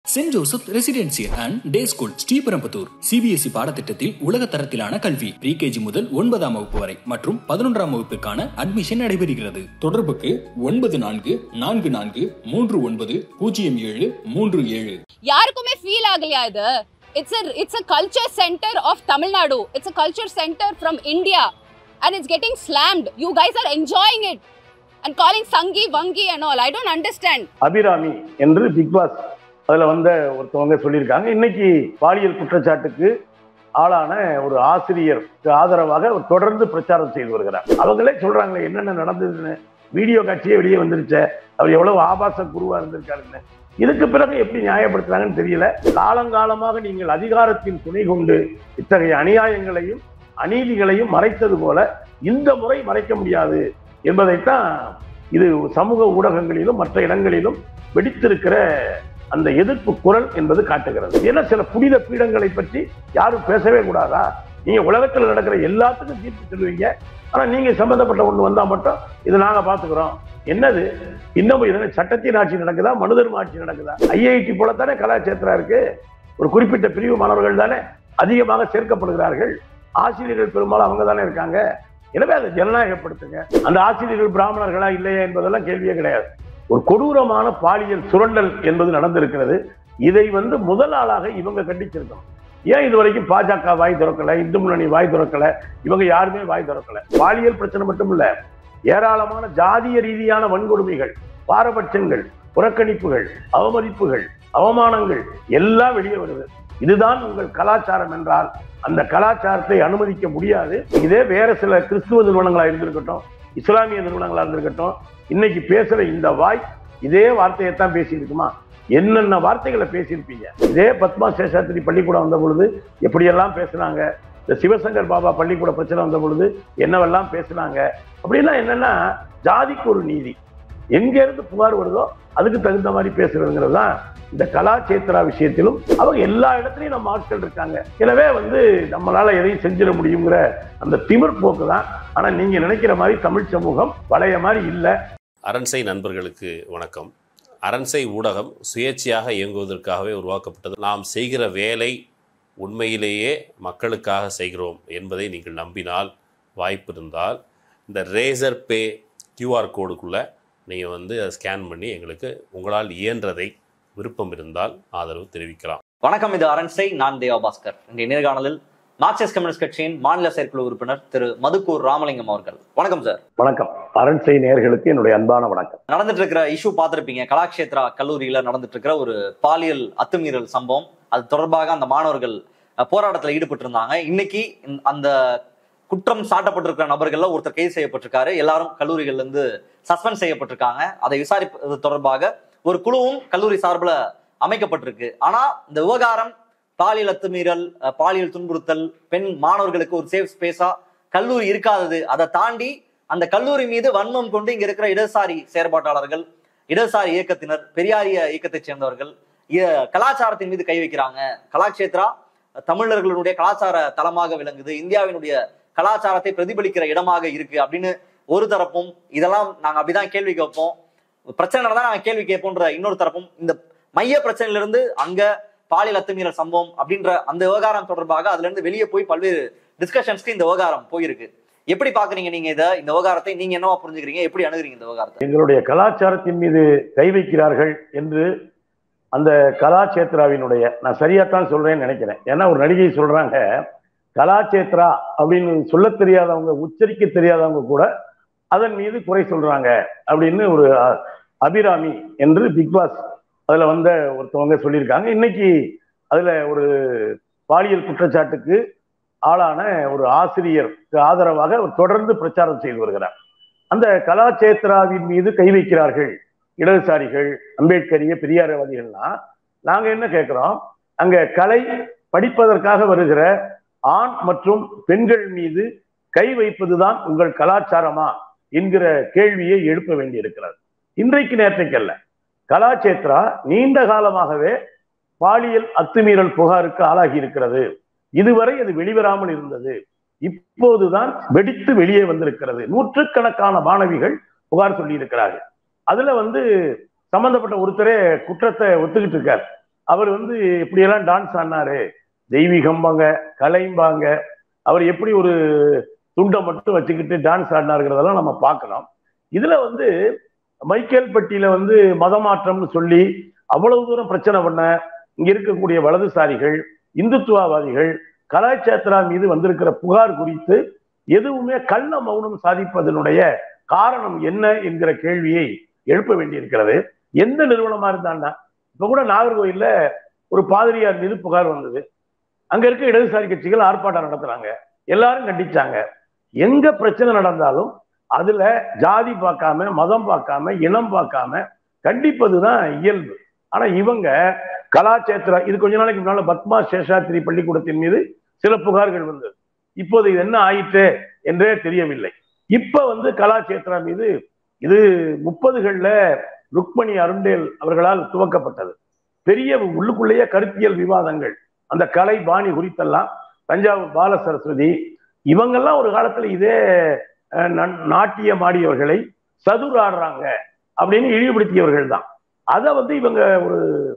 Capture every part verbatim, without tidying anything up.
Send Joseph residential and day school Sriperumbudur CBSE பாடத்திட்டத்தில் உலக தரத்திலான கல்வி பிரிகேஜி முதல் ஒன்பதாம் வகுப்பு வரை மற்றும் பதினொன்றாம் வகுப்பிற்கான அட்மிஷன் நடைபெறுகிறது. தொடர்புக்கு ஒன்பது நான்கு நான்கு நான்கு மூன்று ஒன்பது பூஜ்ஜியம் ஏழு மூன்று ஏழு. யாருக்குமே ஃபீல் ஆகலையா இது? It's a it's a culture center of Tamil Nadu. It's a culture center from India, and it's getting slammed. You guys are enjoying it and calling Sangi Vangi and all. I don't understand. Abirami என்று Bigg Boss அதுல வந்த ஒருத்தவங்க சொல்லியிருக்காங்க. இன்னைக்கு பாலியல் குற்றச்சாட்டுக்கு ஆளான ஒரு ஆசிரியருக்கு ஆதரவாக தொடர்ந்து பிரச்சாரம் செய்து வருகிறார். அவங்களே சொல்றாங்களே என்னென்ன நடந்ததுன்னு, வீடியோ காட்சியே வெளியே வந்துருச்சு, அவர் எவ்வளவு ஆபாச குருவா இருந்திருக்காருன்னு. இதுக்கு பிறகு எப்படி நியாயப்படுத்துறாங்கன்னு தெரியல. காலங்காலமாக நீங்கள் அதிகாரத்தின் துணை கொண்டு இத்தகைய அநியாயங்களையும் அநீதிகளையும் மறைத்தது போல இந்த முறை மறைக்க முடியாது என்பதைத்தான் இது சமூக ஊடகங்களிலும் மற்ற இடங்களிலும் வெடித்திருக்கிற அந்த எதிர்ப்பு குரல் என்பது காட்டுகிறது. ஏன்னா சில புனித பீடங்களை பற்றி யாரும் பேசவே கூடாதா? நீங்க உலகத்தில் நடக்கிற எல்லாத்துக்கும் தீர்ப்பு சொல்லுவீங்க, ஆனா நீங்க சம்பந்தப்பட்ட ஒண்ணு வந்தா மட்டும் இது நாங்க பாத்துக்கிறோம். என்னது இன்னமும் இதனை சட்டத்தின் ஆட்சி நடக்குதா, மனுதர்ம ஆட்சி நடக்குதா? ஐஐடி போலத்தானே கலாச்சேத்ரா இருக்கு. ஒரு குறிப்பிட்ட பிரிவு மாணவர்கள் தானே அதிகமாக சேர்க்கப்படுகிறார்கள். ஆசிரியர்கள் பெரும்பாலும் அவங்க தானே இருக்காங்க. எனவே அதை ஜனநாயகப்படுத்துங்க. அந்த ஆசிரியர்கள் பிராமணர்களா இல்லையா என்பதெல்லாம் கேள்வியே கிடையாது. ஒரு கொடூரமான பாலியல் சுரண்டல் என்பது நடந்திருக்கிறது. இதை வந்து முதல் ஆளாக இவங்க கண்டிச்சிருக்கணும். ஏன் இது வரைக்கும் பாஜக வாய் திறக்கல, இந்து முன்னணி வாய் திறக்கல, இவங்க யாருமே வாய் திறக்கல? பாலியல் பிரச்சனை மட்டும் இல்ல, ஏராளமான ஜாதிய ரீதியான வன்கொடுமைகள், பாரபட்சங்கள், புறக்கணிப்புகள், அவமதிப்புகள், அவமானங்கள் எல்லாம் வெளியே வருது. இதுதான் உங்கள் கலாச்சாரம் என்றால் அந்த கலாச்சாரத்தை அனுமதிக்க முடியாது. இதே வேற சில கிறிஸ்துவ நிறுவனங்களா இருந்திருக்கட்டும், இஸ்லாமிய நிறுவனங்களா இருந்திருக்கட்டும், இன்னைக்கு பேசுற இந்த வாய் இதே வார்த்தையைத்தான் பேசியிருக்குமா? என்னென்ன வார்த்தைகளை பேசியிருப்பீங்க. இதே பத்மா சேஷாத்திரி பள்ளிக்கூடம் வந்த பொழுது எப்படியெல்லாம் பேசுனாங்க, இந்த சிவசங்கர் பாபா பள்ளிக்கூட பிரச்சனை வந்த பொழுது என்னவெல்லாம் பேசுனாங்க. அப்படின்னா என்னன்னா, ஜாதிக்கு ஒரு நீதி, எங்க இருந்து புகார் வருதோ அதுக்கு தகுந்த மாதிரி பேசுறதுங்கிறது தான் இந்த கலாச்சேத்ரா விஷயத்திலும். அவங்க எல்லா இடத்துலையும் நம்ம ஆட்கள் இருக்காங்க. எனவே வந்து நம்மளால எதையும் செஞ்சிட முடியுங்கிற அந்த திமிர் போக்கு தான். ஆனா நீங்க நினைக்கிற மாதிரி தமிழ் சமூகம் பழைய மாதிரி இல்லை. அரண்சை நண்பர்களுக்கு வணக்கம். அரண்சை ஊடகம் சுயேட்சையாக இயங்குவதற்காகவே உருவாக்கப்பட்டது. நாம் செய்கிற வேலை உண்மையிலேயே மக்களுக்காக செய்கிறோம் என்பதை நீங்கள் நம்பினால், வாய்ப்பு இருந்தால் இந்த ரேசர் பே கியூஆர் கோடுக்குள்ளே நீங்கள் வந்து அதை ஸ்கேன் பண்ணி எங்களுக்கு உங்களால் இயன்றதை விருப்பம் இருந்தால் ஆதரவு தெரிவிக்கலாம். வணக்கம், இது அரண்சை. நான் தேவாபாஸ்கர். இன்றைய நேர்காணலில் மார்க்சிஸ்ட் கம்யூனிஸ்ட் கட்சியின் மாநில செயற்குழு உறுப்பினர் திரு மதுக்கூர் ராமலிங்கம் அவர்கள். வணக்கம் சார். வணக்கம். அரண்சை நேயர்களுக்கு என்னுடைய அன்பான வணக்கம். நடந்துட்டு இருக்கிற இஷ்யூ பார்த்திருப்பீங்க. கலாக்ஷேத்ரா கல்லூரியில நடந்துட்டு இருக்கிற ஒரு பாலியல் அத்துமீறல் சம்பவம். அது தொடர்பாக அந்த மாணவர்கள் போராட்டத்தில் ஈடுபட்டு இருந்தாங்க. இன்னைக்கு அந்த குற்றம் சாட்டப்பட்டிருக்கிற நபர்கள்ல ஒருத்தர் கைது செய்யப்பட்டிருக்காரு. எல்லாரும் கல்லூரிகள்ல இருந்து சஸ்பெண்ட் செய்யப்பட்டிருக்காங்க. அதை விசாரிப்பது தொடர்பாக ஒரு குழுவும் கல்லூரி சார்பில் அமைக்கப்பட்டிருக்கு. ஆனா இந்த விவகாரம் பாலியல் அத்துமீறல், பாலியல் துன்புறுத்தல், பெண் மாணவர்களுக்கு ஒரு சேஃப் ஸ்பேஸா கல்லூரி இருக்காதது, அதை தாண்டி அந்த கல்லூரி மீது வன்மம் கொண்டு இங்க இருக்கிற இடதுசாரி செயற்பாட்டாளர்கள், இடதுசாரி இயக்கத்தினர், பெரியாரிய இயக்கத்தை சேர்ந்தவர்கள் கலாச்சாரத்தின் மீது கை வைக்கிறாங்க. கலாக்ஷேத்ரா தமிழர்களுடைய கலாச்சார தலமாக விளங்குது, இந்தியாவினுடைய கலாச்சாரத்தை பிரதிபலிக்கிற இடமாக இருக்கு அப்படின்னு ஒரு தரப்பும், இதெல்லாம் நாங்க அப்படிதான் கேள்வி கேட்போம், பிரச்சனை தான் நாங்க கேள்வி கேட்போன்ற இன்னொரு தரப்பும், இந்த மைய பிரச்சனையில இருந்து அங்க பாலியல் அத்துமீறல் சம்பவம் அப்படின்ற அந்த விவகாரம் தொடர்பாக அதுல இருந்து வெளியே போய் பல்வேறு டிஸ்கஷன்ஸ்க்கு இந்த விவகாரம் போயிருக்கு. எப்படி பாக்குறீங்க நீங்க இதை, இந்த விவகாரத்தை நீங்க என்னவா புரிஞ்சுக்கிறீங்க, எப்படி அணுகுறீங்க இந்த விவகாரத்தை? எங்களுடைய கலாச்சாரத்தின் மீது கை வைக்கிறார்கள் என்று அந்த கலாச்சேத்ராவினுடைய, நான் சரியாத்தான் சொல்றேன்னு நினைக்கிறேன். ஏன்னா ஒரு நடிகை சொல்றாங்க, கலாச்சேத்ரா அப்படின்னு சொல்ல தெரியாதவங்க, உச்சரிக்க தெரியாதவங்க கூட அதன் மீது குறை சொல்றாங்க அப்படின்னு ஒரு அபிராமி என்று பிக் பாஸ் அதுல வந்த ஒருத்தவங்க சொல்லியிருக்காங்க. இன்னைக்கு அதுல ஒரு பாலியல் குற்றச்சாட்டுக்கு ஆளான ஒரு ஆசிரியருக்கு ஆதரவாக தொடர்ந்து பிரச்சாரம் செய்து வருகிறார். அந்த கலாச்சேத்ராவின் மீது கை வைக்கிறார்கள் இடதுசாரிகள், அம்பேத்கரிய பெரியாரவாதிகள்னா நாங்க என்ன கேட்கிறோம், அங்க கலை படிப்பதற்காக வருகிற ஆண் மற்றும் பெண்கள் மீது கை வைப்பதுதான் உங்கள் கலாச்சாரமா என்கிற கேள்வியை எழுப்ப வேண்டி இருக்கிறது. இன்றைக்கு நேற்றைக்கல்ல, கலாச்சேத்ரா நீண்ட காலமாகவே பாலியல் அத்துமீறல் புகாருக்கு ஆளாகி இருக்கிறது. இதுவரை அது வெளிவராமல் இருந்தது, இப்போதுதான் வெடித்து வெளியே வந்திருக்கிறது. நூற்றுக்கணக்கான மாணவிகள் புகார் சொல்லி இருக்கிறார்கள். அதுல வந்து சம்பந்தப்பட்ட ஒருத்தரே குற்றத்தை ஒத்துக்கிட்டு இருக்காரு. அவர் வந்து எப்படியெல்லாம் டான்ஸ் ஆடினாரு, தெய்வீகம்பாங்க, கலைம்பாங்க, அவர் எப்படி ஒரு துண்டை மட்டும் வச்சுக்கிட்டு டான்ஸ் ஆடினாருங்கிறதெல்லாம் நம்ம பார்க்கலாம். இதுல வந்து மைக்கேல் பட்டியில வந்து மதமாற்றம்னு சொல்லி அவ்வளவு தூரம் பிரச்சனை பண்ண இங்க இருக்கக்கூடிய வலதுசாரிகள், இந்துத்துவவாதிகள் கலாச்சேத்ரா மீது வந்திருக்கிற புகார் குறித்து எதுவுமே கள்ள மௌனம் சாதிப்பதனுடைய காரணம் என்ன என்கிற கேள்வியை எழுப்ப வேண்டியிருக்கிறது. எந்த நிறுவனமா இருந்தான்னா, இப்ப கூட நாகர்கோயில்ல ஒரு பாதிரியார் மீது புகார் வந்தது. அங்க இருக்க இடதுசாரி கட்சிகள் ஆர்ப்பாட்டம் நடத்துறாங்க, எல்லாரும் கண்டிச்சாங்க. எங்க பிரச்சனை நடந்தாலும் அதுல ஜாதி பார்க்காம, மதம் பார்க்காம, இனம் பார்க்காம கண்டிப்பதுதான் இயல்பு. ஆனா இவங்க கலாச்சேத்ரா, இது கொஞ்ச நாளைக்கு முன்னால பத்மா சேஷாத்ரி பள்ளிக்கூடத்தின் மீது சில புகார்கள் வந்தது. இப்போது இது என்ன ஆயிற்று என்றே தெரியவில்லை. இப்ப வந்து கலாச்சேத்ரா மீது இது முப்பதுகள்ல ருக்மணி அருண்டேல் அவர்களால் துவக்கப்பட்டது. பெரிய உள்ளுக்குள்ளேயே கருத்தியல் விவாதங்கள், அந்த கலை பாணி குறித்தெல்லாம் தஞ்சாவூர் பால சரஸ்வதி இவங்கெல்லாம் ஒரு காலத்துல இதே நாட்டியம் ஆடியவர்களை சதுர் ஆடுறாங்க அப்படின்னு இழிவுபடுத்தியவர்கள் தான். அதை வந்து இவங்க ஒரு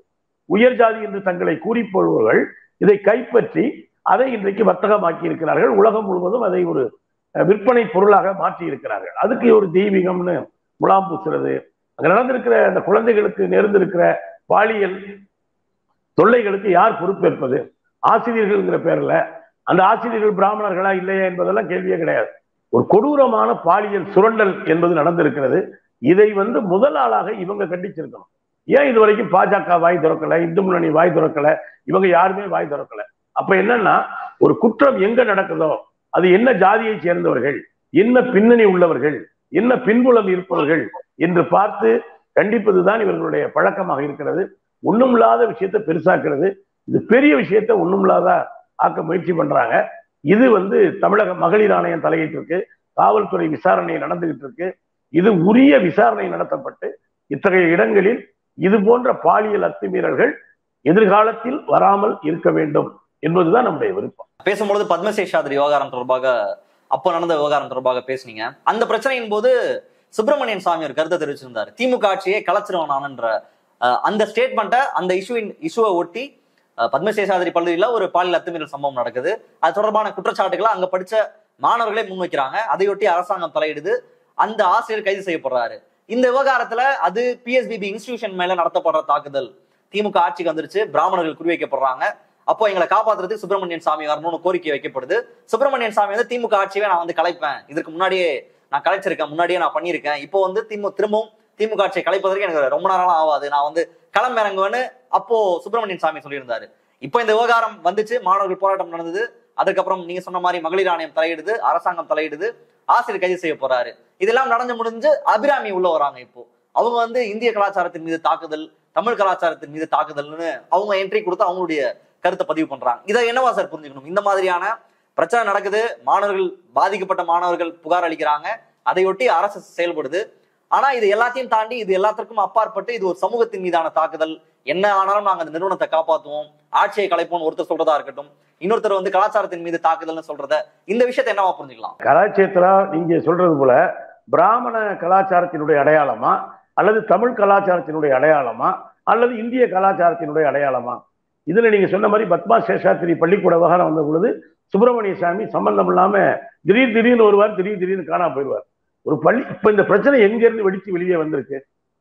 உயர் ஜாதி என்று தங்களை கூறிப்பொழுவர்கள் இதை கைப்பற்றி அதை இன்றைக்கு வர்த்தகமாக்கி இருக்கிறார்கள். உலகம் முழுவதும் அதை ஒரு விற்பனை பொருளாக மாற்றி இருக்கிறார்கள். அதுக்கு ஒரு தெய்வீகம்னு முலாம் பூசுறது, அங்க நடந்திருக்கிற அந்த குழந்தைகளுக்கு நேர்ந்திருக்கிற பாலியல் தொல்லைகளுக்கு யார் பொறுப்பேற்பது? ஆசிரியர்கள்ங்கிற பேர்ல அந்த ஆசிரியர்கள் பிராமணர்களா இல்லையா என்பதெல்லாம் கேள்வியே கிடையாது. ஒரு கொடூரமான பாலியல் சுரண்டல் என்பது நடந்திருக்கிறது. இதை வந்து முதல் ஆளாக இவங்க கண்டிச்சிருக்கணும். ஏன் இது வரைக்கும் பாஜக வாய் திறக்கல, இந்து முன்னணி வாய் திறக்கல, இவங்க யாருமே வாய் திறக்கல? அப்ப என்னன்னா, ஒரு குற்றம் எங்க நடக்குதோ அது என்ன ஜாதியை சேர்ந்தவர்கள், என்ன பின்னணி உள்ளவர்கள், என்ன பின்புலம் இருப்பவர்கள் என்று பார்த்து கண்டிப்பதுதான் இவர்களுடைய பழக்கமாக இருக்கிறது. ஒண்ணுமில்லாத விஷயத்தை பெருசாக்குறது, இது பெரிய விஷயத்தை ஒண்ணுமில்லாத ஆக்க முயற்சி பண்றாங்க. இது வந்து தமிழக மகளிர் ஆணையம் தலையிட்டிருக்கு, காவல்துறை விசாரணை நடந்துகிட்டு இருக்கு. இது உரிய விசாரணை நடத்தப்பட்டு இத்தகைய இடங்களில் இது போன்ற பாலியல் அத்துமீறல்கள் எதிர்காலத்தில் வராமல் இருக்க வேண்டும் என்பதுதான் நம்முடைய விருப்பம். பேசும்பொழுது பத்மசேஷாத்ரி விவகாரம் தொடர்பாக, அப்போ நடந்த விவகாரம் தொடர்பாக பேசுனீங்க. அந்த பிரச்சனையின் போது சுப்பிரமணியன் சாமி ஒரு கருத்தை தெரிவிச்சிருந்தாரு, திமுக ஆட்சியை கலச்சிருவானான்ற அந்த ஸ்டேட்மெண்ட்டை, அந்த இஷ்யூவின் இஷ்யூவை ஒட்டி பத்மசேஷாத்ரி பள்ளியில ஒரு பாலியல் அத்துமீறல் சம்பவம் நடக்குது. அது தொடர்பான குற்றச்சாட்டுகளை அங்க படிச்ச மாணவர்களே முன்வைக்கிறாங்க. அதையொட்டி அரசாங்கம் தலையிடுது, அந்த ஆசிரியர் கைது செய்யப்படுறாரு. இந்த விவகாரத்துல அது பிஎஸ்பிபி இன்ஸ்டிடியூஷன் மேல நடத்தப்படுற தாக்குதல், திமுக ஆட்சிக்கு வந்துருச்சு, பிராமணர்கள் குறிவைக்கப்படுறாங்க, அப்போ எங்களை காப்பாத்துறதுக்கு சுப்பிரமணியன் சாமி வரணும்னு கோரிக்கை வைக்கப்படுது. சுப்பிரமணியன் சாமி வந்து திமுக ஆட்சியே நான் வந்து கலைப்பேன், இதுக்கு முன்னாடியே நான் கலைச்சிருக்கேன், முன்னாடியே நான் பண்ணியிருக்கேன், இப்போ வந்து திமுக திரும்பவும் திமுக ஆட்சியை கலைப்பதற்கு எனக்கு ரொம்ப நேரம் ஆகாது, நான் வந்து களம் இறங்குவேன்னு அப்போ சுப்பிரமணியன் சாமி சொல்லியிருந்தாரு. இப்போ இந்த விவகாரம் வந்துச்சு, மாணவர்கள் போராட்டம் நடந்தது, அதுக்கப்புறம் நீங்க சொன்ன மாதிரி மகளிர் ஆணையம் தலையிடுது, அரசாங்கம் தலையிடுது, ஆசிரியர் கைது செய்ய போறாரு. இதெல்லாம் நடந்து முடிஞ்சு அபிராமி உள்ள வராங்க. இப்போ அவங்க வந்து இந்திய கலாச்சாரத்தின் மீது தாக்குதல், தமிழ் கலாச்சாரத்தின் மீது தாக்குதல்னு அவங்க என்ட்ரி கொடுத்து அவங்களுடைய கருத்தை பதிவு பண்றாங்க. இதை என்னவா சார் புரிஞ்சுக்கணும்? இந்த மாதிரியான பிரச்சனை நடக்குது, மாணவர்கள், பாதிக்கப்பட்ட மாணவர்கள் புகார் அளிக்கிறாங்க, அதையொட்டி அரசு செயல்படுது. ஆனா இது எல்லாத்தையும் தாண்டி, இது எல்லாத்துக்கும் அப்பாற்பட்டு இது ஒரு சமூகத்தின் மீதான தாக்குதல், என்ன ஆனாலும் நாங்க அந்த நிறுவனத்தை காப்பாற்றுவோம், ஆட்சியை கலைப்போம் ஒருத்தர் சொல்றதா இருக்கட்டும், இன்னொருத்தர் வந்து கலாச்சாரத்தின் மீது தாக்குதல்னு சொல்றத, இந்த விஷயத்தை என்னவா புரிஞ்சுக்கலாம்? கலாச்சேத்ரா நீங்க சொல்றது போல பிராமண கலாச்சாரத்தினுடைய அடையாளமா, அல்லது தமிழ் கலாச்சாரத்தினுடைய அடையாளமா, அல்லது இந்திய கலாச்சாரத்தினுடைய அடையாளமா? இதுல நீங்க சொன்ன மாதிரி பத்மா சேஷாத்ரி பள்ளிக்கூட விவகாரம் வந்த பொழுது சுப்பிரமணிய சாமி சம்பந்தம் இல்லாம திடீர் திடீர்னு வருவார், திடீர் திடீர்னு காணாம போயிடுவார். ஒரு பள்ளி, இப்ப இந்த பிரச்சனை எங்க இருந்து வெடிச்சு வெளியே வந்திருக்கு?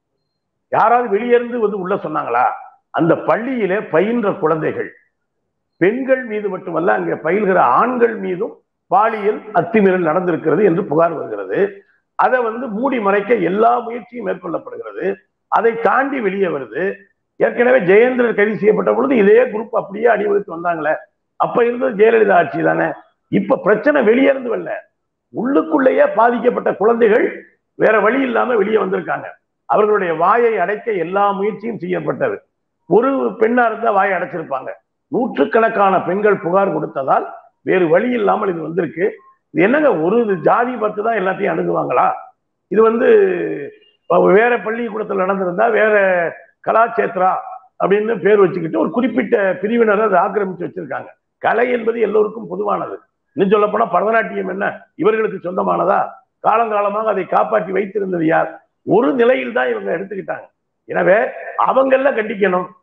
யாராவது வெளியே இருந்து வந்து உள்ள சொன்னாங்களா? அந்த பள்ளியிலே பயின்ற குழந்தைகள், பெண்கள் மீது மட்டுமல்ல, அங்கே பயில்கிற ஆண்கள் மீதும் பாலியல் அத்துமீறல் நடந்திருக்கிறது என்று புகார் வருகிறது. அதை வந்து மூடி மறைக்க எல்லா முயற்சியும் மேற்கொள்ளப்படுகிறது. அதை தாண்டி வெளியே வருது. ஏற்கனவே ஜெயேந்திரன் கைது செய்யப்பட்ட பொழுது இதே குரூப் அப்படியே அணிவகுத்து வந்தாங்களே, அப்ப இருந்தது ஜெயலலிதா ஆட்சி தானே. இப்ப பிரச்சனை வெளியே இருந்து வரல, உள்ளுக்குள்ளேயே பாதிக்கப்பட்ட குழந்தைகள் வேற வழி இல்லாம வெளியே வந்திருக்காங்க. அவர்களுடைய வாயை அடைக்க எல்லா முயற்சியும் செய்யப்பட்டது. ஒரு பெண்ணா இருந்தா வாயை அடைச்சிருப்பாங்க. நூற்றுக்கணக்கான பெண்கள் புகார் கொடுத்ததால் வேறு வழி இல்லாமல் இது வந்திருக்கு. இது என்னங்க, ஒரு ஜாதி பார்த்து தான் எல்லாத்தையும் அணுகுவாங்களா? இது வந்து வேற பள்ளிக்கூடத்தில் நடந்திருந்தா வேற கலாச்சேத்ரா அப்படின்னு பேர் வச்சுக்கிட்டு ஒரு குறிப்பிட்ட பிரிவினரை அதை ஆக்கிரமிச்சு வச்சிருக்காங்க. கலை என்பது எல்லோருக்கும் பொதுவானது. இன்னும் சொல்ல போனா பரதநாட்டியம் என்ன இவர்களுக்கு சொந்தமானதா? காலங்காலமாக அதை காப்பாற்றி வைத்திருந்தது யார்? ஒரு நிலையில் தான் இவங்க எடுத்துக்கிட்டாங்க. எனவே அவங்கள கண்டிக்கணும்.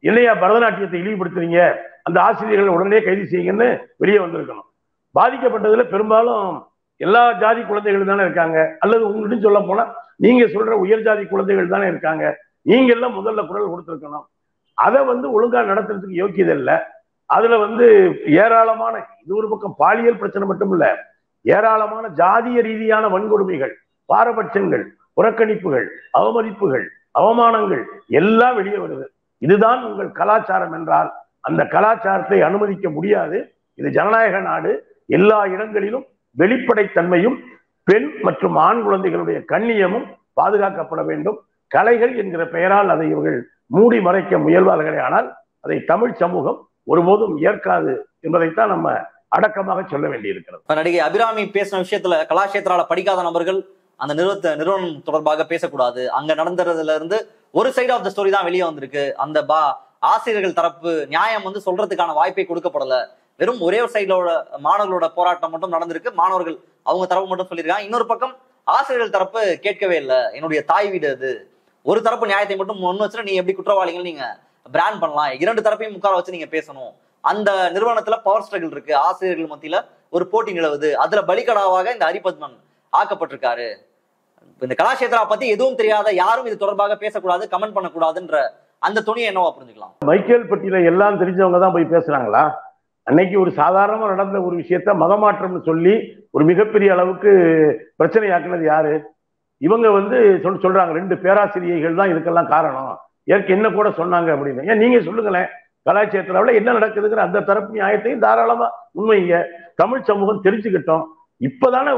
இல்லையா பரதநாட்டியத்தை இழிவுபடுத்துறீங்க, அந்த ஆசிரியர்களை உடனே கைது செய்யுங்கன்னு வெளியே வந்திருக்கணும். பாதிக்கப்பட்டதுல பெரும்பாலும் எல்லா ஜாதி குழந்தைகள் தானே இருக்காங்க, அல்லது உங்கள்கிட்ட சொல்ல போனா நீங்க சொல்ற உயர் ஜாதி குழந்தைகள் தானே இருக்காங்க. நீங்க எல்லாம் முதல்ல குரல் கொடுத்திருக்கணும். அதை வந்து ஒழுங்கா நடத்துறதுக்கு யோக்கியது இல்லை. அதுல வந்து ஏராளமான, இது ஒரு பக்கம் பாலியல் பிரச்சனை மட்டும் இல்ல, ஏராளமான ஜாதிய ரீதியான வன்கொடுமைகள், பாரபட்சங்கள், புறக்கணிப்புகள், அவமதிப்புகள், அவமானங்கள் எல்லாம் வெளியே வருது. இதுதான் உங்கள் கலாச்சாரம் என்றால் அந்த கலாச்சாரத்தை அனுமதிக்க முடியாது. இது ஜனநாயக நாடு. எல்லா இடங்களிலும் வெளிப்படைத்தன்மையும் பெண் மற்றும் ஆண் குழந்தைகளுடைய கண்ணியமும் பாதுகாக்கப்பட வேண்டும். கலைகள் என்கிற பெயரால் அதை இவர்கள் மூடி மறைக்க முயல்வார்களே, ஆனால் அதை தமிழ் சமூகம் ஒருபோதும் ஏற்காது என்பதைத்தான் நம்ம அடக்கமாக சொல்ல வேண்டியிருக்கிறது. நடிகை அபிராமி பேசின விஷயத்துல கலாக்ஷேத்ரால படிக்காத நபர்கள் அந்த நிறுவனத்தை நிறுவனம் தொடர்பாக பேசக்கூடாது. அங்க நடந்துறதுல இருந்து ஒரு சைடு ஆஃப் த ஸ்டோரி தான் வெளியே வந்திருக்கு. அந்த பா ஆசிரியர்கள் தரப்பு நியாயம் வந்து சொல்றதுக்கான வாய்ப்பை கொடுக்கப்படல. வெறும் ஒரே ஒரு சைடோட மாணவர்களோட போராட்டம் மட்டும் நடந்திருக்கு. மாணவர்கள் அவங்க தரப்பு மட்டும் சொல்லியிருக்காங்க. இன்னொரு பக்கம் ஆசிரியர்கள் தரப்பு கேட்கவே இல்லை. என்னுடைய தாய் வீடு அது. ஒரு தரப்பு நியாயத்தை மட்டும் முன் வச்சுட்டு நீ எப்படி குற்றவாளிகள் நீங்க பிராண்ட் பண்ணலாம், இரண்டு தரப்பையும் முக்கால வச்சு நீங்க பேசணும். அந்த நிறுவனத்துல பவர் ஸ்ட்ரகிள் இருக்கு, ஆசிரியர்கள் மத்தியில ஒரு போட்டி நிலவுது. அதுல பலிகடாவாக இந்த ஹரிபத்மன் ஆக்கப்பட்டிருக்காரு. இந்த கலாக்ஷேத்ரா பத்தி எதுவும் தெரியாத யாரும் இது தொடர்பாக பேசக்கூடாது, கமெண்ட் பண்ணக்கூடாதுன்ற அந்த துணியை என்னவா புரிஞ்சுக்கலாம்? மைக்கேல் பட்டியல எல்லாம் தெரிஞ்சவங்க தான் போய் பேசுறாங்களா? அன்னைக்கு ஒரு சாதாரணமா நடந்த ஒரு விஷயத்த மதமாற்றம்னு சொல்லி ஒரு மிகப்பெரிய அளவுக்கு பிரச்சனையாக்குனது யாரு? இவங்க வந்து சொல் சொல்றாங்க ரெண்டு பேராசிரியர்கள் தான் இதுக்கெல்லாம் காரணம், ஏற்க என்ன கூட சொன்னாங்க அப்படின்னு. ஏன் நீங்க சொல்லுங்களேன், கலாச்சாரத்துல என்ன நடக்குதுங்கிற அந்த தரப்பு நியாயத்தையும் தாராளமா உண்மைங்க. தமிழ் சமூகம் தெரிஞ்சுக்கிட்டோம். இப்பதானே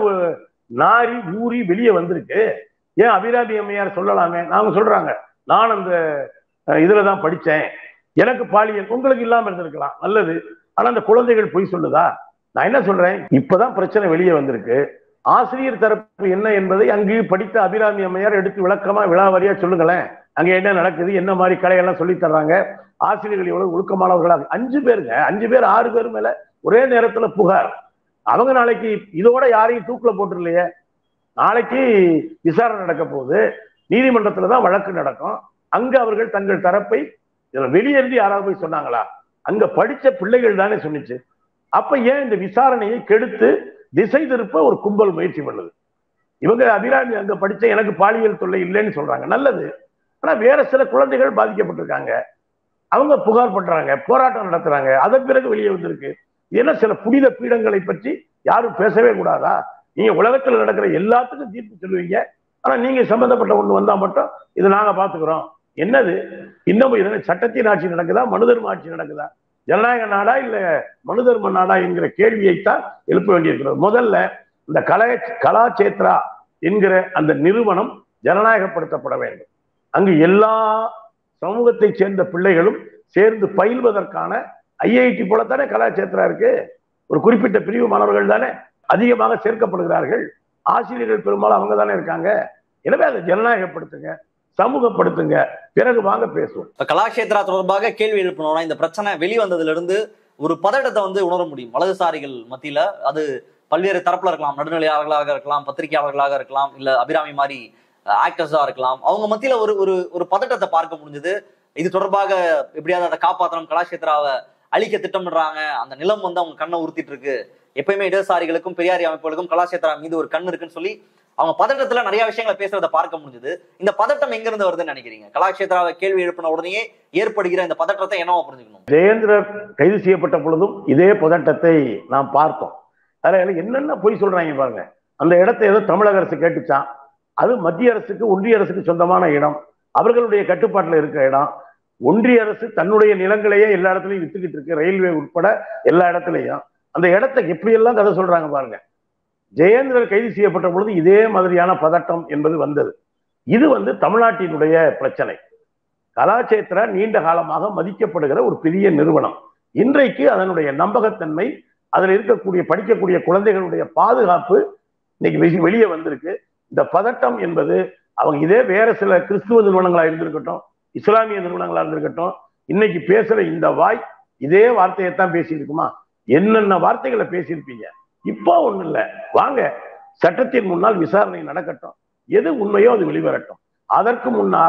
நாரி ஊறி வெளியே வந்திருக்கு. ஏன் அபிராமி அம்மையார் சொல்லலாமே? நாங்க சொல்றாங்க, நான் அந்த இதுலதான் படிச்சேன், எனக்கு பாலியல், உங்களுக்கு இல்லாம இருந்திருக்கலாம், நல்லது. ஆனா அந்த குழந்தைகள் பொய் சொல்லுதா? நான் என்ன சொல்றேன், இப்பதான் பிரச்சனை வெளியே வந்திருக்கு. ஆசிரியர் தரப்பு என்ன என்பதை அங்கு படித்த அபிராமி அம்மையார் எடுத்து விளக்கமா விழாவாரியா சொல்லுங்களேன். அங்க என்ன நடக்குது, என்ன மாதிரி கலையெல்லாம் சொல்லி தர்றாங்க, ஆசிரியர்கள் எவ்வளவு ஒழுக்கமானவர்களாக. அஞ்சு பேருங்க, அஞ்சு பேர் ஆறு பேர் மேல ஒரே நேரத்துல புகார். அவங்க நாளைக்கு இதோட யாரையும் தூக்குல போட்டுருலையே, நாளைக்கு விசாரணை நடக்க போகுது, நீதிமன்றத்துலதான் வழக்கு நடக்கும். அங்க அவர்கள் தங்கள் தரப்பை வெளியேறி யாராவது போய் சொன்னாங்களா? அங்க படிச்ச பிள்ளைகள் தானே சொன்னிச்சு. அப்ப ஏன் இந்த விசாரணையை கெடுத்து திசை திருப்ப ஒரு கும்பல் முயற்சி பண்ணுது? இவங்க அபிராமி அங்க படிச்ச எனக்கு பாலியல் தொல்லை இல்லைன்னு சொல்றாங்க, நல்லது. ஆனா வேற சில குழந்தைகள் பாதிக்கப்பட்டிருக்காங்க, அவங்க புகார் பண்றாங்க, போராட்டம் நடத்துறாங்க, அதன் பிறகு வெளியே வந்திருக்கு. ஏன்னா சில புனித பீடங்களை பற்றி யாரும் பேசவே கூடாதா? நீங்க உலகத்துல நடக்கிற எல்லாத்துக்கும் தீர்ப்பு சொல்லுவீங்க, ஆனா நீங்க சம்பந்தப்பட்ட ஒண்ணு வந்தா மட்டும் இது நாங்க பாத்துக்கிறோம். என்னது இன்னமும் இதனை சட்டத்தின் ஆட்சி நடக்குதா, மனுதர்ம ஆட்சி நடக்குதா, ஜனநாயக நாடா இல்ல மனுதர்ம நாடா என்கிற கேள்வியைத்தான் எழுப்ப வேண்டியிருக்கிறது. முதல்ல இந்த கலா கலாக்ஷேத்ரா என்கிற அந்த நிறுவனம் ஜனநாயகப்படுத்தப்பட வேண்டும். அங்கு எல்லா சமூகத்தை சேர்ந்த பிள்ளைகளும் சேர்ந்து பயில்வதற்கான ஐஐடி போலத்தானே கலாக்ஷேத்ரா இருக்கு. ஒரு குறிப்பிட்ட பிரிவு மாணவர்கள் தானே அதிகமாக சேர்க்கப்படுகிறார்கள். ஆசிரியர்கள் பெரும்பாலும் அவங்க தானே இருக்காங்க. எனவே அதை ஜனநாயகப்படுத்துங்க, சமூகப்படுத்துங்க, பிறகு வாங்க பேசுவோம். கலாக்ஷேத்ரா தொடர்பாக கேள்வி எழுப்பணும்னா இந்த பிரச்சனை வெளிவந்ததுல இருந்து ஒரு பதட்டத்தை வந்து உணர முடியும் வலதுசாரிகள் மத்தியில. அது பல்வேறு தரப்புல இருக்கலாம், நடுநிலையாளர்களாக இருக்கலாம், பத்திரிகையாளர்களாக இருக்கலாம், இல்ல அபிராமி மாதிரி ஆக்டர்ஸா இருக்கலாம். அவங்க மத்தியில ஒரு ஒரு ஒரு பதட்டத்தை பார்க்க முடிஞ்சது. இது தொடர்பாக எப்படியாவது அதை காப்பாற்றணும், கலாக்ஷேத்ராவை அழிக்க திட்டமிடுறாங்க, அந்த நிலம் வந்து அவங்க கண்ணை உறுத்திட்டு இருக்கு, எப்பயுமே இடதுசாரிகளுக்கும் பெரியாரி அமைப்புகளுக்கும் கலாக்ஷேத்ரா மீது ஒரு கண் இருக்குன்னு சொல்லி அவங்க பதட்டத்துல நிறைய விஷயங்களை பேசுறதை பார்க்க முடிஞ்சது. இந்த பதட்டம் எங்க இருந்து வருதுன்னு நினைக்கிறீங்க? கலாக்ஷேத்ராவை கேள்வி எழுப்பின உடனே ஏற்படுகிற இந்த பதட்டத்தை என்னவா புரிஞ்சுக்கணும்? ஜெயேந்திரர் கைது செய்யப்பட்ட பொழுதும் இதே பதட்டத்தை நாம் பார்த்தோம். அதில் என்னென்ன பொய் சொல்றாங்க பாருங்க. அந்த இடத்தை ஏதோ தமிழக அரசு கேட்டுச்சான், அது மத்திய அரசுக்கு ஒன்றிய அரசுக்கு சொந்தமான இடம், அவர்களுடைய கட்டுப்பாட்டில் இருக்கிற இடம். ஒன்றிய அரசு தன்னுடைய நிலங்களையே எல்லா இடத்துலையும் வித்துக்கிட்டு இருக்கு, ரயில்வே உட்பட எல்லா இடத்துலையும். அந்த இடத்தை எப்படியெல்லாம் கதை சொல்றாங்க பாருங்க. ஜெயேந்திரர் கைது செய்யப்பட்ட பொழுது இதே மாதிரியான பதட்டம் என்பது வந்தது. இது வந்து தமிழ்நாட்டினுடைய பிரச்சனை. கலாக்ஷேத்ரா நீண்ட காலமாக மதிக்கப்படுகிற ஒரு பெரிய நிறுவனம். இன்றைக்கு அதனுடைய நம்பகத்தன்மை, அதில் இருக்கக்கூடிய படிக்கக்கூடிய குழந்தைகளுடைய பாதுகாப்பு இன்னைக்கு வெளியே வந்திருக்கு. இந்த பதட்டம் என்பது அவங்க இதே வேற சில கிறிஸ்துவ நிறுவனங்களா இருந்திருக்கட்டும், இஸ்லாமிய நிறுவனங்களா இருந்திருக்கட்டும், இன்னைக்கு பேசுற இந்த வாய் இதே வார்த்தையைத்தான் பேசியிருக்குமா? என்னென்ன வார்த்தைகளை பேசியிருப்பீங்க. இப்போ ஒண்ணும் இல்லை, வாங்க சட்டத்தின் முன்னால் விசாரணை நடக்கட்டும், எது உண்மையோ அது வெளிவரட்டும். அதற்கு முன்னால்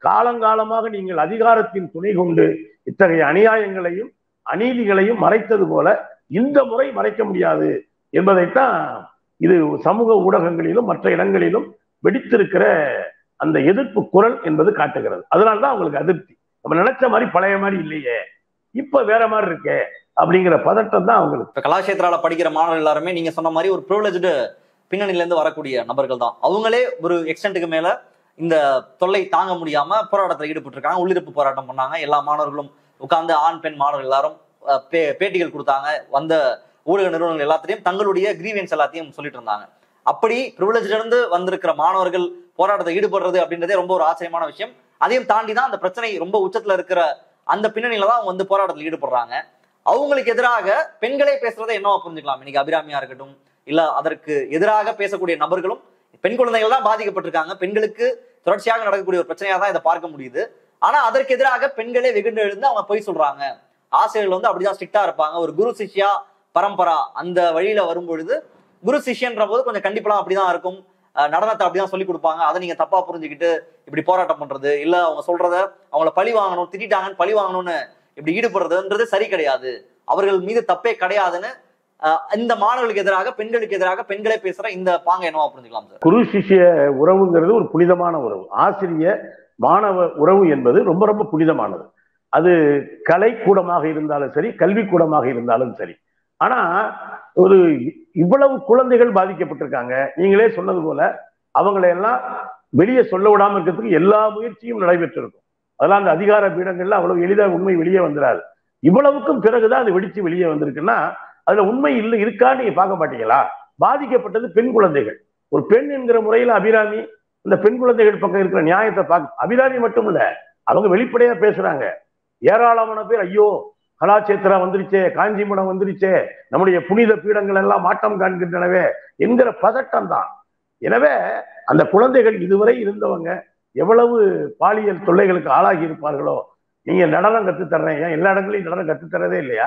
காலங்காலமாக நீங்கள் அதிகாரத்தின் துணை கொண்டு இத்தகைய அநியாயங்களையும் அநீதிகளையும் மறைத்தது போல இந்த முறை மறைக்க முடியாது என்பதைத்தான் இது சமூக ஊடகங்களிலும் மற்ற இடங்களிலும் வெடித்திருக்கிற அந்த எதிர்ப்பு குரல் என்பது காட்டுகிறது. அதனால்தான் அவங்களுக்கு அதிருப்தி. நம்ம நினைச்ச மாதிரி பழைய மாதிரி இல்லையே, இப்ப வேற மாதிரி இருக்கே அப்படிங்கிற பதட்டம் தான் அவங்களுக்கு. இப்ப கலாக்ஷேத்ரால படிக்கிற மாணவர்கள் எல்லாருமே நீங்க சொன்ன மாதிரி ஒரு ப்ரிவிலேஜ்டு பின்னணியில இருந்து வரக்கூடிய நபர்கள் தான். அவங்களே ஒரு எக்ஸ்டென்ட்டுக்கு மேல இந்த தொல்லை தாங்க முடியாம போராட்டத்தில் ஈடுபட்டு இருக்காங்க. உள்ளிருப்பு போராட்டம் பண்ணாங்க. எல்லா மாணவர்களும் உட்கார்ந்து ஆண் பெண் மாணவர்கள் எல்லாரும் பேட்டிகள் கொடுத்தாங்க. வந்த ஊடக நிறுவனங்கள் எல்லாத்தையும் தங்களுடைய கிரீவியன்ஸ் எல்லாத்தையும் சொல்லிட்டு இருந்தாங்க. அப்படி ப்ரிவிலேஜ்ல இருந்து வந்திருக்கிற மாணவர்கள் போராட்டத்தை ஈடுபடுறது அப்படின்றதே ரொம்ப ஒரு ஆச்சரியமான விஷயம். அதையும் தாண்டி தான் அந்த பிரச்சனை ரொம்ப உச்சத்துல இருக்கிற அந்த பின்னணியில தான் அவங்க வந்து போராட்டத்தில் ஈடுபடுறாங்க. அவங்களுக்கு எதிராக பெண்களே பேசுறதை என்னவா புரிஞ்சுக்கலாம். இன்னைக்கு அபிராமியா இருக்கட்டும், இல்ல அதற்கு எதிராக பேசக்கூடிய நபர்களும் பெண் குழந்தைகள் தான் பாதிக்கப்பட்டிருக்காங்க. பெண்களுக்கு தொடர்ச்சியாக நடக்கக்கூடிய ஒரு பிரச்சனையா தான் இதை பார்க்க முடியுது. ஆனா அதற்கு எதிராக பெண்களே வெகுண்டு எழுந்து அவங்க போய் சொல்றாங்க. ஆசிரியர்கள் வந்து அப்படிதான் ஸ்ட்ரிக்டா இருப்பாங்க. ஒரு குரு சிஷ்யா பரம்பரா அந்த வழியில வரும்பொழுது குரு சிஷ்யன்ற போது கொஞ்சம் கண்டிப்பெல்லாம் அப்படிதான் இருக்கும். நடனத்தை அப்படிதான் சொல்லி கொடுப்பாங்க. அதை நீங்க தப்பா புரிஞ்சுக்கிட்டு இப்படி போராட்டம் பண்றது, இல்ல அவங்க சொல்றத அவங்கள பழி வாங்கணும், திட்டாங்கன்னு பழி வாங்கணும்னு இப்படி ஈடுபடுறதுன்றது சரி கிடையாது. அவர்கள் மீது தப்பே கிடையாதுன்னு இந்த மாணவர்களுக்கு எதிராக பெண்களுக்கு எதிராக பெண்களே பேசுற இந்த பாங்க என்னவா புரிஞ்சுக்கலாம் சார்? குரு சிஷ்ய உறவுங்கிறது ஒரு புனிதமான உறவு. ஆசிரிய மாணவ உறவு என்பது ரொம்ப ரொம்ப புனிதமானது. அது கலை கூடமாக இருந்தாலும் சரி, கல்வி கூடமாக இருந்தாலும் சரி. ஆனா ஒரு இவ்வளவு குழந்தைகள் பாதிக்கப்பட்டிருக்காங்க. நீங்களே சொன்னது போல அவங்களையெல்லாம் வெளியே சொல்ல விடாம இருக்கிறதுக்கு எல்லா முயற்சியும் நடைபெற்றிருக்கும். அதெல்லாம் அந்த அதிகார பீடங்கள்ல அவ்வளவு எளிதாக உண்மை வெளியே வந்துடாது. இவ்வளவுக்கும் பிறகுதான் அது வெடிச்சு வெளியே வந்திருக்குன்னா அதுல உண்மை இல்லை இருக்கான்னு நீங்க பார்க்க மாட்டீங்களா? பாதிக்கப்பட்டது பெண் குழந்தைகள். ஒரு பெண் என்கிற முறையில அபிராமி இந்த பெண் குழந்தைகள் பக்கம் இருக்கிற நியாயத்தை பார்க்க, அபிராமி மட்டும் இல்ல, அவங்க வெளிப்படையா பேசுறாங்க. ஏராளமான பேர் ஐயோ கலாக்ஷேத்ரா வந்துருச்சே, காஞ்சிபுரம் வந்துருச்சே, நம்முடைய புனித பீடங்கள் எல்லாம் மாட்டம் காண்கின்றனவே என்கிற பதட்டம் தான். எனவே அந்த குழந்தைகள் இதுவரை இருந்தவங்க எவ்வளவு பாலியல் தொல்லைகளுக்கு ஆளாகி இருப்பார்களோ. நீங்க நடனம் கற்றுத்தர்றேன், ஏன் எல்லா இடங்களையும் நடனம் கற்றுத்தரதே இல்லையா?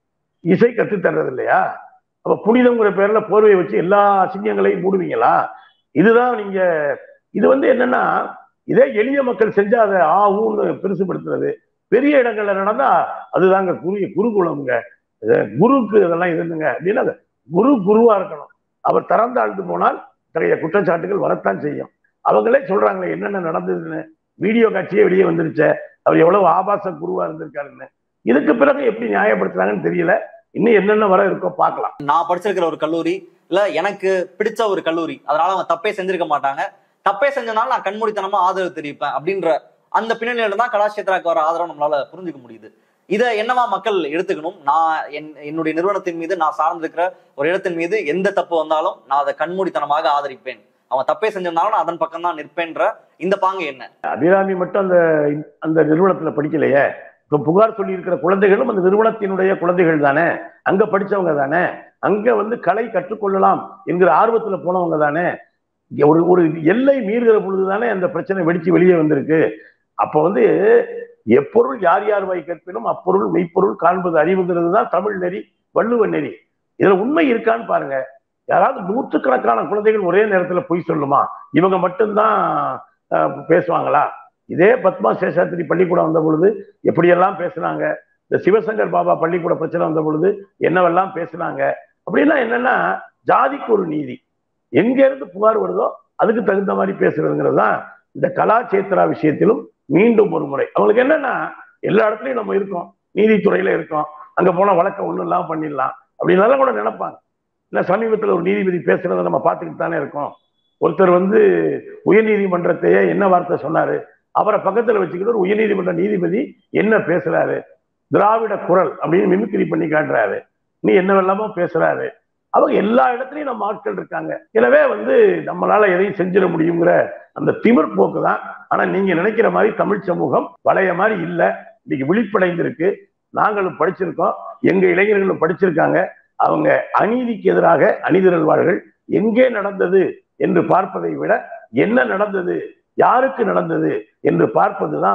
இசை கற்றுத்தர்றது இல்லையா? அப்ப புனிதங்கிற பேர்ல போர்வையை வச்சு எல்லா அசிங்கங்களையும் மூடுவீங்களா? இதுதான் நீங்க. இது வந்து என்னன்னா, இதே எளிய மக்கள் செஞ்சா அதை ஆ ஊன்னு பெருசுபடுத்துறது. பெரிய இடங்கள்ல நடந்தா அதுதாங்க குரு குருகுலம்ங்க, குருக்கு இதெல்லாம் இருந்துங்க அப்படின்னா குரு குருவா இருக்கணும். அவர் திறந்தாழ்ந்து போனால் இத்தகைய குற்றச்சாட்டுகள் வரத்தான் செய்யும். அவங்களே சொல்றாங்களே என்னென்ன நடந்ததுன்னு, வீடியோ காட்சியே வெளியே வந்துருச்சே, அவர் எவ்வளவு ஆபாச குருவா இருந்திருக்காருன்னு. இதுக்கு பிறகு எப்படி நியாயப்படுத்துறாங்கன்னு தெரியல. இன்னும் என்னென்ன வர இருக்கோ பார்க்கலாம். நான் படிச்சிருக்கிற ஒரு கல்லூரி இல்ல எனக்கு பிடிச்ச ஒரு கல்லூரி, அதனால அவங்க தப்பே செஞ்சிருக்க மாட்டாங்க, தப்பே செஞ்சனால நான் கண்மூடித்தனமா ஆதரவு தெரிவிப்பேன் அப்படின்ற அந்த பின்னணியில தான் கலாக்ஷேத்ராக்கு வர ஆதரவு நம்மளால புரிஞ்சுக்க முடியுது. இதை என்னவா மக்கள் எடுத்துக்கணும்? நான் என் என்னுடைய நிறுவனத்தின் மீது, நான் சார்ந்திருக்கிற ஒரு இடத்தின் மீது எந்த தப்பு வந்தாலும் நான் அதை கண்மூடித்தனமாக ஆதரிப்பேன், அவன் தப்பே செஞ்சிருந்தாலும் நான் அதன் பக்கம் தான் நிற்பேன்ற இந்த பாங்க என்ன? அபிராமி மட்டும் அந்த அந்த நிறுவனத்துல படிக்கலையே. இப்ப புகார் சொல்லி இருக்கிற குழந்தைகளும் அந்த நிறுவனத்தினுடைய குழந்தைகள் தானே, அங்க படிச்சவங்க தானே, அங்க வந்து கலை கற்றுக்கொள்ளலாம் என்கிற ஆர்வத்துல போனவங்க தானே. ஒரு ஒரு எல்லை மீறுகிற பொழுதுதானே அந்த பிரச்சனை வெடிச்சு வெளியே வந்திருக்கு. அப்ப வந்து எப்பொருள் யார் யார் வாய் கேட்பினும் அப்பொருள் மெய்ப்பொருள் காண்பது அறிவுங்கிறது தான் தமிழ் நெறி, வள்ளுவ நெறி. இதுல உண்மை இருக்கான்னு பாருங்க. யாராவது நூற்றுக்கணக்கான குழந்தைகள் ஒரே நேரத்துல பொய் சொல்லுமா? இவங்க மட்டும்தான் பேசுவாங்களா? இதே பத்மா சேஷாத்திரி பள்ளிக்கூடம் வந்த பொழுது எப்படியெல்லாம் பேசினாங்க, இந்த சிவசங்கர் பாபா பள்ளிக்கூட பிரச்சனை வந்த பொழுது என்னவெல்லாம் பேசினாங்க. அப்படின்னா என்னன்னா, ஜாதிக்கு ஒரு நீதி, எங்க இருந்து புகார் வருதோ அதுக்கு தகுந்த மாதிரி பேசுறதுங்கிறது தான் இந்த கலாக்ஷேத்ரா விஷயத்திலும் மீண்டும் ஒரு முறை. அவங்களுக்கு என்னன்னா, எல்லா இடத்துலயும் நம்ம இருக்கோம், நீதித்துறையில இருக்கோம், அங்க போனா வழக்கம் ஒண்ணும் இல்லாம பண்ணிடலாம் அப்படின்னாலும் கூட நினைப்பாங்க. இல்ல சமீபத்தில் ஒரு நீதிபதி பேசுறதை நம்ம பார்த்துக்கிட்டு தானே இருக்கோம். ஒருத்தர் வந்து உயர் நீதிமன்றத்தையே என்ன வார்த்தை சொன்னாரு, அவரை பக்கத்துல வச்சுக்கிட்டு ஒரு உயர் நீதிமன்ற நீதிபதி என்ன பேசுறாரு, திராவிட குரல் அப்படின்னு மிமிக்ரி பண்ணி காட்டுறாரு, நீ என்னவெல்லாமோ பேசுறாரு. அவங்க எல்லா இடத்துலயும் நம்ம ஆட்கள் இருக்காங்க. எனவே வந்து நம்மளால எதையும் செஞ்சிட முடியுங்கிற அந்த திமிர் போக்கு தான். ஆனா நீங்க நினைக்கிற மாதிரி தமிழ் சமூகம் பழைய மாதிரி இல்ல, இன்னைக்கு விழிப்படைந்திருக்கு. நாங்களும் படிச்சிருக்கோம், எங்க இளைஞர்களும் படிச்சிருக்காங்க. அவங்க அநீதிக்கு எதிராக அணிதிரள்வார்கள். எங்கே நடந்தது என்று பார்ப்பதை விட என்ன நடந்தது, யாருக்கு நடந்தது என்று பார்ப்பதுதான்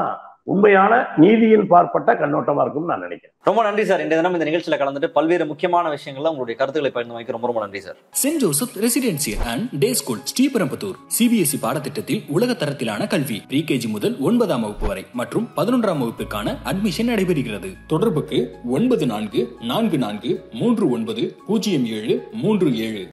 உண்மையான நீதியின் பார்ப்பட்ட கண்ணோட்டமா இருக்கும் நான் நினைக்கிறேன். ரொம்ப நன்றி சார். இந்த தினம் இந்த நிகழ்ச்சியில கலந்துட்டு பல்வேறு முக்கியமான விஷயங்கள்ல உங்களுடைய கருத்துக்களை பகிர்ந்து வைக்க ரொம்ப ரொம்ப நன்றி sir. Saint Joseph residential and day school Sriperumbudur CBSE பாடத்திட்டத்தில் உலக தரத்திலான கல்வி பிரிகேஜி முதல் ஒன்பதாம் வகுப்பு வரை மற்றும் பதினொன்றாம் வகுப்பிற்கான அட்மிஷன் நடைபெறுகிறது. தொடர்புக்கு ஒன்பது நான்கு நான்கு நான்கு மூன்று ஒன்பது பூஜ்ஜியம் ஏழு மூன்று ஏழு.